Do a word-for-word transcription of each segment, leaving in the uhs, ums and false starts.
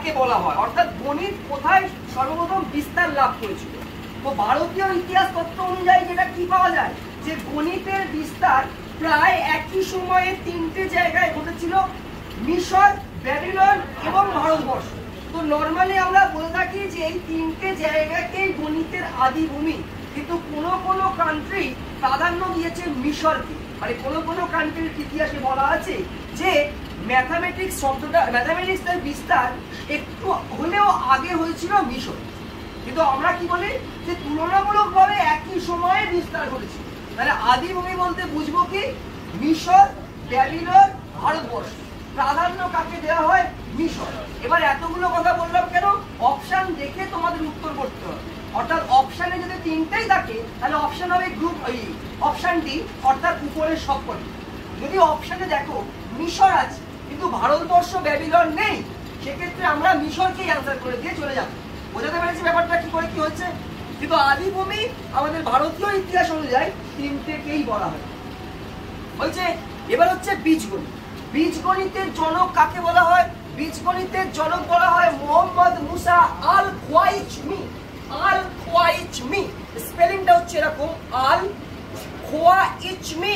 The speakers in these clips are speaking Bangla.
কাকে বলা হয়, অর্থাৎ গণিত কোথায় সর্বপ্রথম বিস্তার লাভ করেছিল। তো ভারতীয় ইতিহাস তত্ত্ব অনুযায়ী যেটা কি পাওয়া যায় যে গণিতের বিস্তার প্রায় একই সময়ে তিনটে জায়গায় ঘটেছিল, মিশর, ব্যাবিলন এবং ভারতবর্ষ। তো নর্মালি আমরা বলে থাকি যে এই তিনটে জায়গাকেই গণিতের আদিভূমি, কিন্তু কোনো কোনো কান্ট্রি প্রাধান্য দিয়েছে মিশরকে। মানে কোনো কোনো কান্ট্রির ইতিহাসে বলা আছে যে ম্যাথামেটিক্স শব্দটা ম্যাথামেটিক্সের বিস্তার একটু হলেও আগে হয়েছিল মিশর, কিন্তু আমরা কি বলি যে তুলনামূলকভাবে একই সময়ে বিস্তার ঘটেছে। তাহলে আদিভূমি বলতে বুঝবো কি মিশর, ব্যাবিলন, ভারতবর্ষ। প্রাধান্য কাকে দেওয়া হয়? মিশর। এবার এতগুলো কথা বললাম কেন? অপশন দেখে তোমাদের উত্তর করতে হবে। অর্থাৎ অপশনে যদি তিনটেই থাকে তাহলে অপশন হবে গ্রুপ অপশন ডি, অর্থাৎ উপরের সবকটি। যদি অপশনে দেখো মিশর আছে কিন্তু ভারতবর্ষ, ব্যাবিলন নেই, সেক্ষেত্রে আমরা মিশরকেই অ্যান্সার করে দিয়ে চলে যাব। বোঝাতে পেরেছি ব্যাপারটা কি করে কি হচ্ছে? কিন্তু আদিভূমি আমাদের ভারতীয় ইতিহাস অনুযায়ী তিনটেকেই বলা হয়। বলছে এবার হচ্ছে বীজগণিত। বীজগণিতের জনক কাকে বলা হয়? বীজগণিতের জনক বলা হয় মোহাম্মদ মুসা আল খোয়াইজমি। আল খোয়াইজমি স্পেলিংটা হচ্ছে এরকম, আল খোয়াইজমি।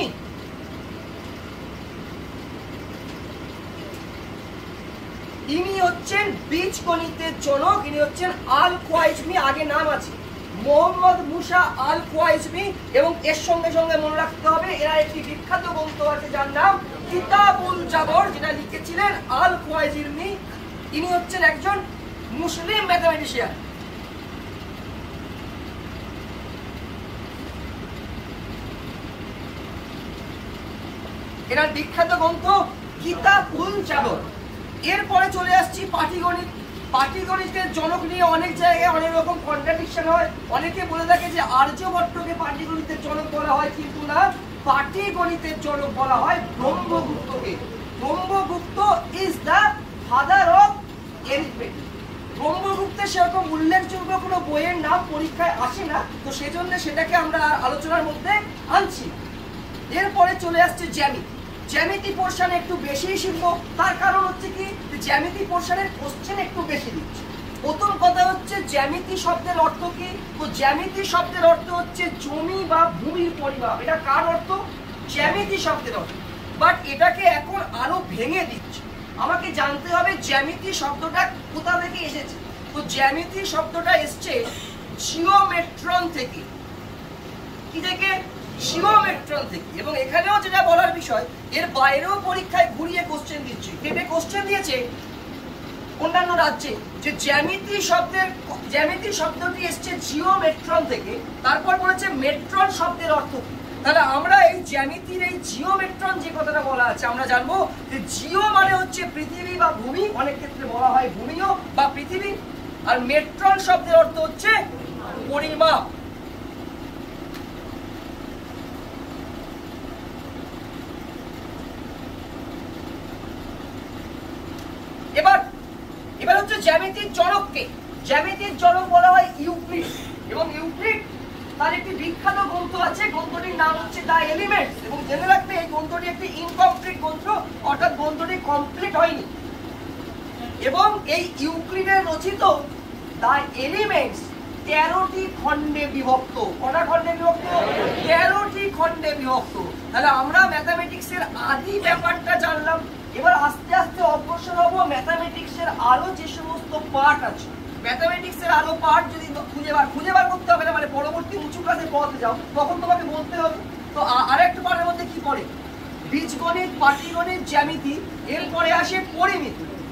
ইনি হচ্ছেন বীজগণিতের জনক, ইনি হচ্ছেন আল খোয়াইজমি। আগে নাম আছে মোহাম্মদ মুসা আল খোয়াইজমি, এবং এর সঙ্গে সঙ্গে মনে রাখতে হবে এরা একটি বিখ্যাত গ্রন্থ আছে যার নাম কিতাবুল জাবর, যেটা লিখেছিলেন আল খোয়াইজমি। ইনি হচ্ছেন একজন মুসলিম ম্যাথমেটিশিয়ান। এরা বিখ্যাত গ্রন্থ কিতাবুল জাবর। এরপরে চলে আসছি পাটিগণিত। পাটিগণিতের জনক নিয়ে অনেক জায়গায় অনেক রকম কন্ট্রাডিকশন হয়। অনেকে বলে থাকে যে আর্যভট্টকে পাটিগণিতের জনক বলা হয়, কিন্তু না, পাটিগণিতের জনক বলা হয় ব্রহ্মগুপ্তকে। Brahmagupta is the father of arithmetic. ব্রহ্মগুপ্তের সেরকম উল্লেখযোগ্য কোনো বইয়ের নাম পরীক্ষায় আসে না, তো সেজন্য সেটাকে আমরা আলোচনার মধ্যে আনছি। এরপরে চলে আসছে জ্যামিতি। জ্যামিতি পোর্শনে একটু বেশি শিখবো, তার কারণ হচ্ছে কি জ্যামিতি পোর্শনের কোশ্চেন একটু বেশি দিচ্ছে। প্রথম কথা হচ্ছে জ্যামিতি শব্দের অর্থ কি? তো জ্যামিতি শব্দের অর্থ হচ্ছে জমি বা ভূমির পরিমাপ। এটা কার অর্থ? জ্যামিতি শব্দের অর্থ। বাট এটাকে এখন আরো ভেঙে দিচ্ছে। আমাকে জানতে হবে জ্যামিতি শব্দটা কোথা থেকে এসেছে। তো জ্যামিতি শব্দটা এসছে জিওমেট্রন থেকে। কি থেকে? জিওমেট্রন থেকে। এবং এখানেও যেটা বলার বিষয়, এর বাইরেও পরীক্ষায় ঘুরিয়ে কোশ্চেন দিচ্ছে। কেটে কোশ্চেন দিয়েছে অন্যান্য রাজ্যে যে জ্যামিতি শব্দের জ্যামিতি শব্দটি এসছে জিওমেট্রন থেকে। তারপর বলেছে মেট্রন শব্দের অর্থ কি। তাহলে আমরা এই জ্যামিতির এই জিওমেট্রন যে কথাটা বলা আছে আমরা জানবো যে জিও মানে হচ্ছে পৃথিবী বা ভূমি, অনেক ক্ষেত্রে বলা হয় ভূমিও বা পৃথিবী, আর মেট্রন শব্দের অর্থ হচ্ছে পরিমাপ। এবার এবার হচ্ছে জ্যামিতির জনককে। জ্যামিতির জনক বলা হয় ইউক্লিড, এবং ইউক্লিড তার একটি বিখ্যাত গ্রন্থ আছে, গ্রন্থটির নাম হচ্ছে দ্য এলিমেন্টস। এবং জেনে রাখবে এই গ্রন্থটি একটি ইনকমপ্লিট গ্রন্থ, অর্থাৎ গ্রন্থটি কমপ্লিট হয়নি। এবং এই ইউক্লিডের রচিত দ্য এলিমেন্টস তেরোটি খণ্ডে বিভক্ত। কটা খণ্ডে বিভক্ত? তেরোটি খণ্ডে বিভক্ত। তাহলে আমরা ম্যাথামেটিক্সের আদি ব্যাপারটা জানলাম। এবার আস্তে আস্তে অগ্রসর হবো ম্যাথামেটিক্সের আরো যে সমস্ত পার্ট আছে। ম্যাথামেটিক্সের আরো পার্ট যদি খুঁজে বার খুঁজে বার করতে হবে না, মানে পরবর্তী উঁচু ক্লাসে পড়াতে যাও তখন তোমাকে বলতে হবে। তো আরেকটা পার্টের মধ্যে কি পড়ে? বীজগণিত, পাটিগণিত, জ্যামিতি। এরপরে আসে পরিমিতি।